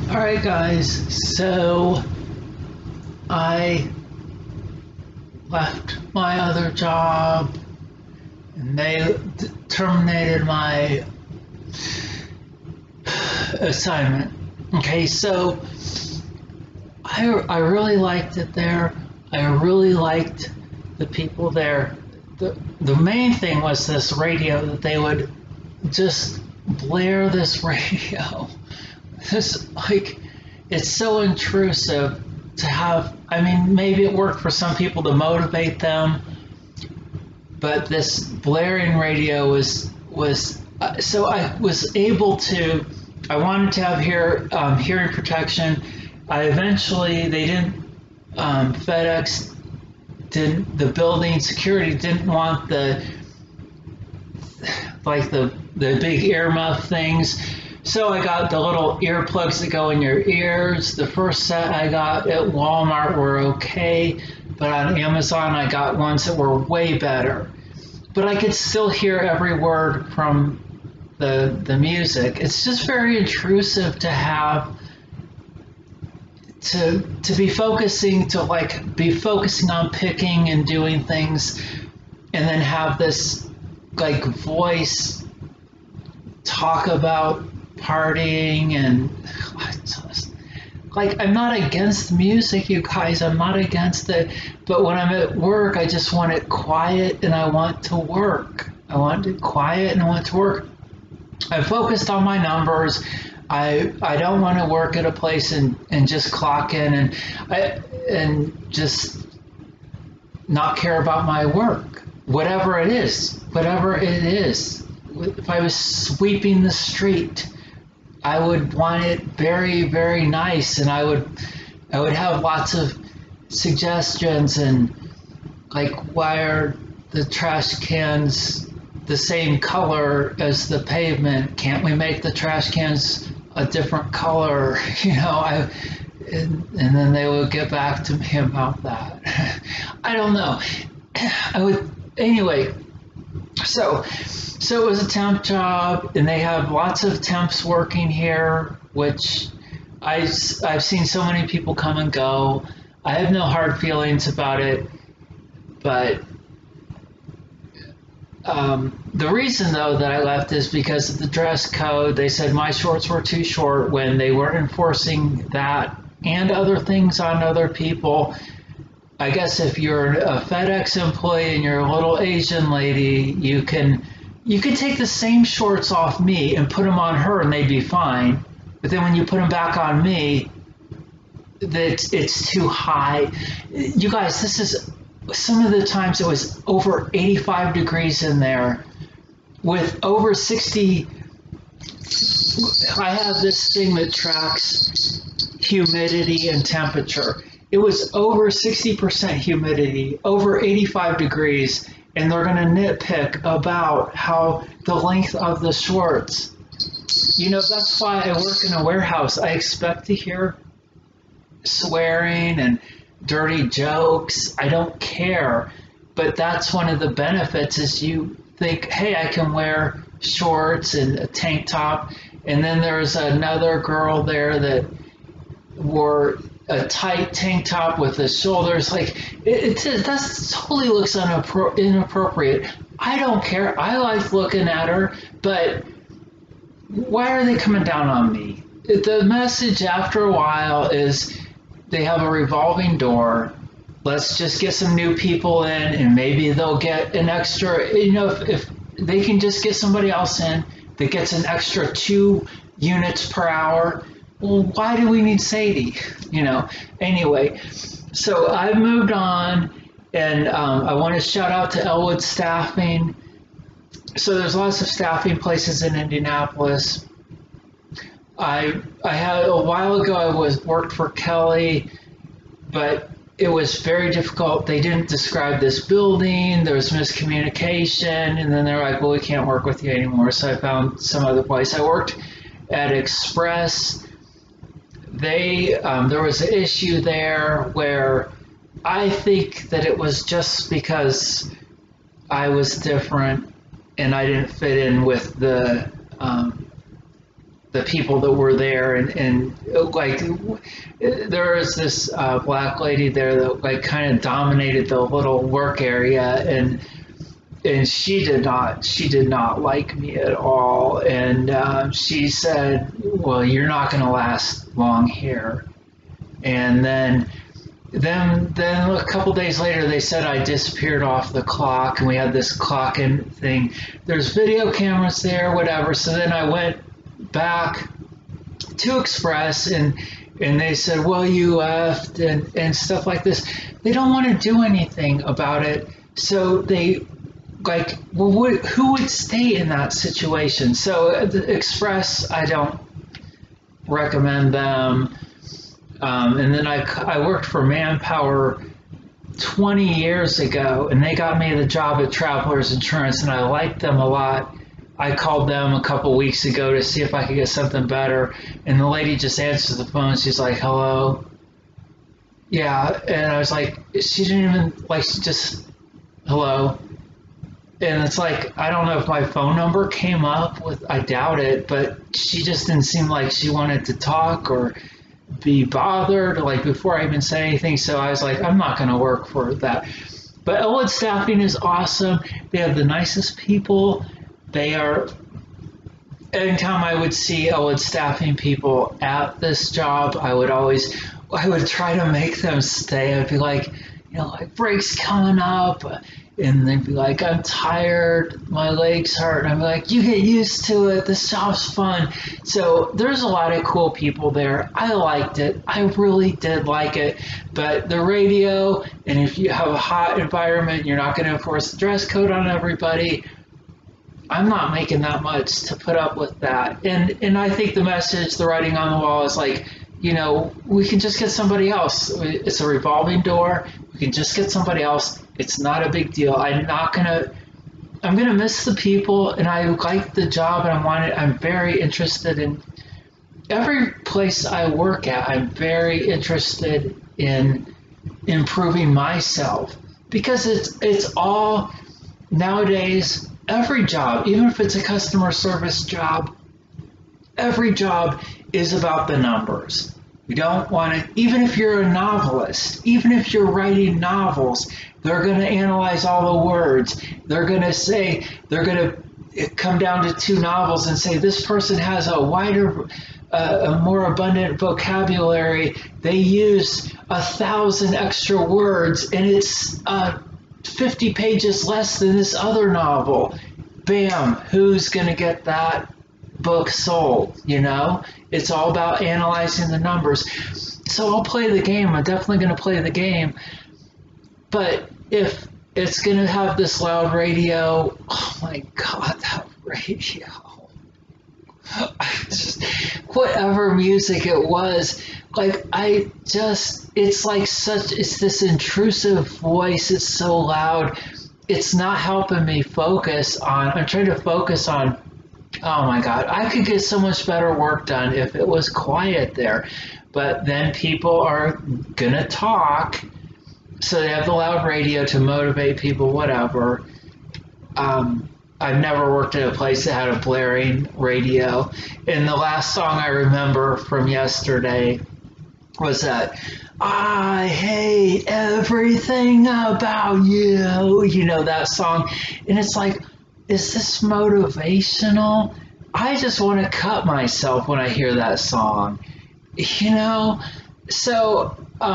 Alright guys, so I left my other job and they terminated my assignment. Okay, so I really liked it there. I really liked the people there. The main thing was this radio, that they would just blare this radio. This, like, it's so intrusive to have. I mean, maybe it worked for some people to motivate them, but this blaring radio was so I was able to. I wanted to have hearing protection. I eventually they didn't. FedEx didn't. The building security didn't want the big earmuff things. So I got the little earplugs that go in your ears. The first set I got at Walmart were okay, but on Amazon I got ones that were way better. But I could still hear every word from the music. It's just very intrusive to have to be focusing on picking and doing things, and then have this like voice talk about partying and like, I'm not against music, you guys, I'm not against it, but when I'm at work I just want it quiet and I want to work. I want it quiet and I want to work. I focused on my numbers. I don't want to work at a place and just clock in and just not care about my work, whatever it is. If I was sweeping the street, I would want it very, very nice, and I would have lots of suggestions, and like, why are the trash cans the same color as the pavement? Can't we make the trash cans a different color? And then they would get back to me about that. I don't know. Anyway. So it was a temp job, and they have lots of temps working here, which I've seen so many people come and go. I have no hard feelings about it, but the reason though that I left is because of the dress code. They said my shorts were too short when they weren't enforcing that and other things on other people. I guess if you're a FedEx employee and you're a little Asian lady, you can take the same shorts off me and put them on her and they'd be fine. But then when you put them back on me, it's too high. You guys, this is some of the times it was over 85 degrees in there with over 60. I have this thing that tracks humidity and temperature. It was over 60% humidity, over 85 degrees, and they're going to nitpick about how the length of the shorts. That's why I work in a warehouse. I expect to hear swearing and dirty jokes. I don't care, but that's one of the benefits is you think, hey, I can wear shorts and a tank top. And then there's another girl there that wore a tight tank top with the shoulders, like that totally looks inappropriate. I don't care. I like looking at her, but why are they coming down on me? The message after a while is they have a revolving door. Let's just get some new people in, and maybe they'll get an extra. If they can just get somebody else in that gets an extra 2 units per hour. Well, why do we need Sadie? Anyway, so I've moved on, and I want to shout out to Elwood Staffing. So there's lots of staffing places in Indianapolis. I had a while ago I worked for Kelly, but it was very difficult. They didn't describe this building. There was miscommunication, and then they're like, well, we can't work with you anymore. So I found some other place. I worked at Express. There was an issue there where I think that it was just because I was different and I didn't fit in with the the people that were there, and like there was this black lady there that like kind of dominated the little work area, and she did not like me at all, and she said, well, you're not going to last long here. And then a couple days later they said I disappeared off the clock, and we had this clock-in thing. There's video cameras there, whatever. So then I went back to Express, and they said, well, you left, and stuff like this. They don't want to do anything about it. So they, like, well, who would stay in that situation? So the Express, I don't recommend them. And then I worked for Manpower 20 years ago, and they got me the job at Travelers Insurance, and I liked them a lot. I called them a couple weeks ago to see if I could get something better, and the lady just answers the phone. She's like, hello? Yeah, and I was like, she didn't even, like, she just, hello? And it's like, I don't know if my phone number came up with, I doubt it, but she just didn't seem like she wanted to talk or be bothered, like, before I even said anything. So I was like, I'm not going to work for that. But Elwood Staffing is awesome. They have the nicest people. They are, anytime I would see Elwood Staffing people at this job, I would try to make them stay. I'd be like, like, break's coming up, and they'd be like, I'm tired, my legs hurt, and I'm like, you get used to it, this job's fun. So there's a lot of cool people there. I liked it. I really did like it. But the radio, and if you have a hot environment, you're not going to enforce the dress code on everybody. I'm not making that much to put up with that. And I think the message, the writing on the wall is like, we can just get somebody else. It's a revolving door. We can just get somebody else. It's not a big deal. I'm gonna miss the people, and I like the job, and I'm very interested in every place I work at. I'm very interested in improving myself, because it's all nowadays, every job, even if it's a customer service job, every job is about the numbers. We don't want to, even if you're a novelist, even if you're writing novels, they're going to analyze all the words. They're going to come down to two novels and say, this person has a wider, a more abundant vocabulary. They use 1,000 extra words, and it's 50 pages less than this other novel. Bam, who's going to get that book sold? It's all about analyzing the numbers. So I'll play the game. I'm definitely going to play the game. But if it's going to have this loud radio, oh my God, that radio. Whatever music it was, like, it's this intrusive voice. It's so loud. It's not helping me focus on, I'm trying to focus on, oh my God, I could get so much better work done if it was quiet there. But then people are gonna talk, so they have the loud radio to motivate people, whatever. I've never worked at a place that had a blaring radio. And the last song I remember from yesterday was that, I hate everything about you, that song. And it's like, is this motivational? I just want to cut myself when I hear that song, So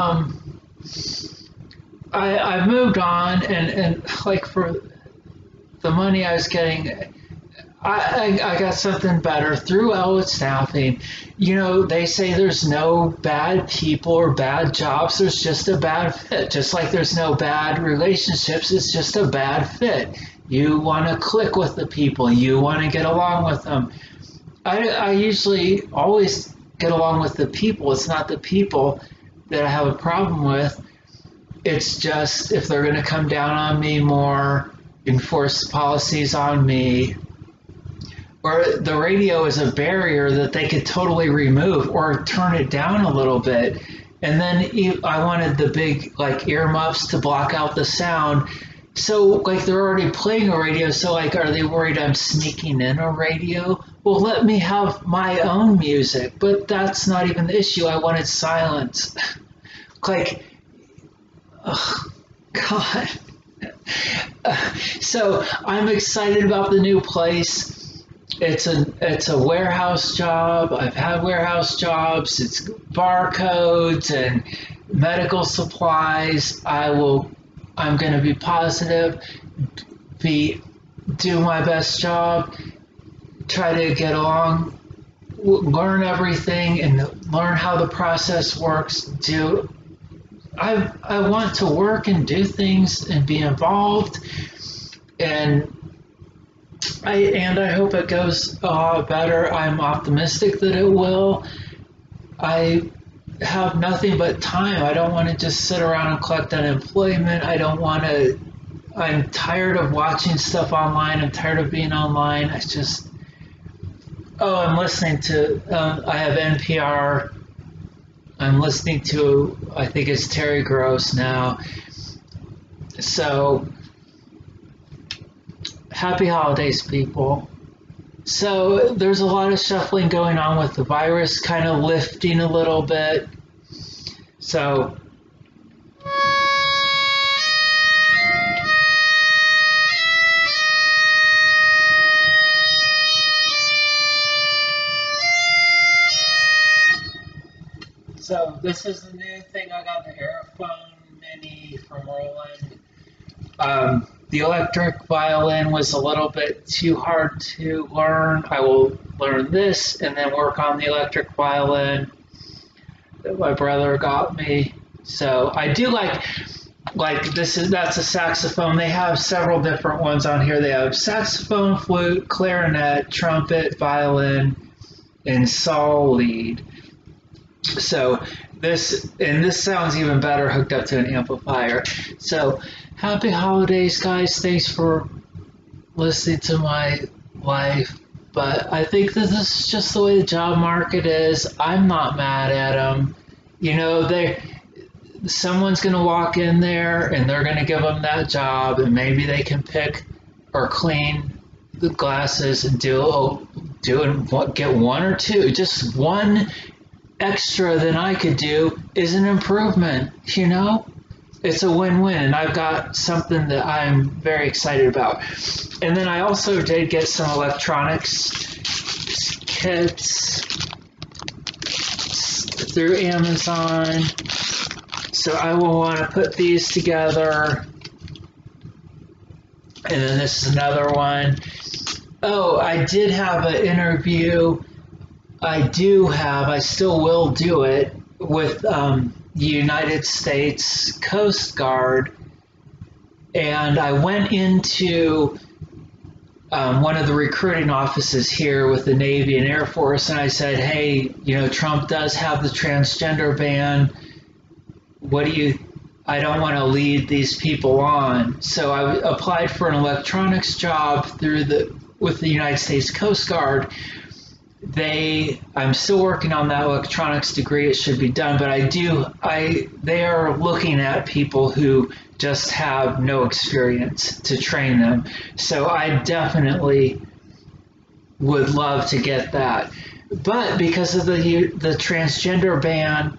I moved on, and like, for the money I was getting, I got something better through Elwood Staffing. They say there's no bad people or bad jobs. There's just a bad fit. Just like there's no bad relationships. It's just a bad fit. You want to click with the people. You want to get along with them. I usually always get along with the people. It's not the people that I have a problem with. It's just if they're going to come down on me more, enforce policies on me, or the radio is a barrier that they could totally remove or turn it down a little bit. And then I wanted the big, like, earmuffs to block out the sound. So, like, they're already playing a radio, so, like, are they worried I'm sneaking in a radio? well, let me have my own music, but that's not even the issue. I wanted silence. Like, oh, God. So I'm excited about the new place. It's a warehouse job. I've had warehouse jobs. It's barcodes and medical supplies. I'm going to be positive, do my best job, try to get along, learn everything, and learn how the process works. I want to work and do things and be involved, and I hope it goes better. I'm optimistic that it will. I have nothing but time. I don't want to just sit around and collect unemployment. I don't want to. I'm tired of watching stuff online. I'm tired of being online. I'm listening to, I have NPR. I'm listening to, I think it's Terry Gross now. So, happy holidays, people. So, there's a lot of shuffling going on with the virus kind of lifting a little bit. So, this is the new thing. I got the Aerophone Mini from Roland. The electric violin was a little bit too hard to learn. I will learn this and then work on the electric violin that my brother got me. So I do like that's a saxophone. They have several different ones on here. They have saxophone, flute, clarinet, trumpet, violin, and saw lead. So this sounds even better hooked up to an amplifier. So happy holidays, guys. Thanks for listening to my life. But I think that this is just the way the job market is. I'm not mad at them. You know, someone's going to walk in there and they're going to give them that job, and maybe they can pick or clean the glasses and get one or two, just one extra than I could do is an improvement, you know? It's a win-win, and I've got something that I'm very excited about. And then I also did get some electronics kits through Amazon. So I will want to put these together. And then this is another one. Oh, I did have an interview. I still will do it with the United States Coast Guard. And I went into one of the recruiting offices here with the Navy and Air Force, and I said, hey, you know, Trump does have the transgender ban. I don't want to lead these people on. So I applied for an electronics job with the United States Coast Guard. I'm still working on that electronics degree. It should be done, but they are looking at people who just have no experience to train them. So I definitely would love to get that. But because of the transgender ban,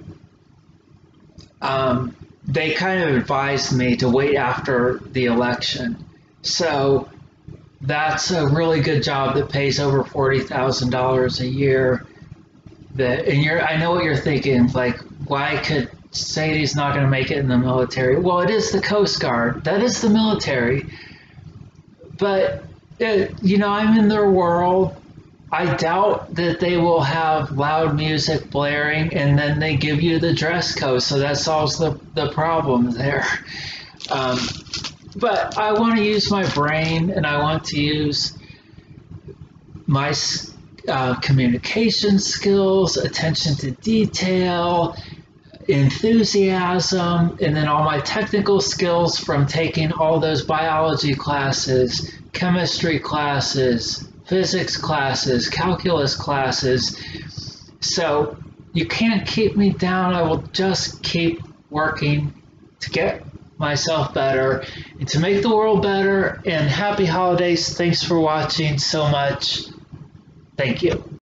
they kind of advised me to wait after the election. So that's a really good job that pays over $40,000 a year. I know what you're thinking, like, why could Sadie's not going to make it in the military? Well, it is the Coast Guard. That is the military. But, I'm in their world. I doubt that they will have loud music blaring and then they give you the dress code, so that solves the problem there. But I want to use my brain, and I want to use my communication skills, attention to detail, enthusiasm, and then all my technical skills from taking all those biology classes, chemistry classes, physics classes, calculus classes. So you can't keep me down. I will just keep working to get myself better and to make the world better. And happy holidays. Thanks for watching so much. Thank you.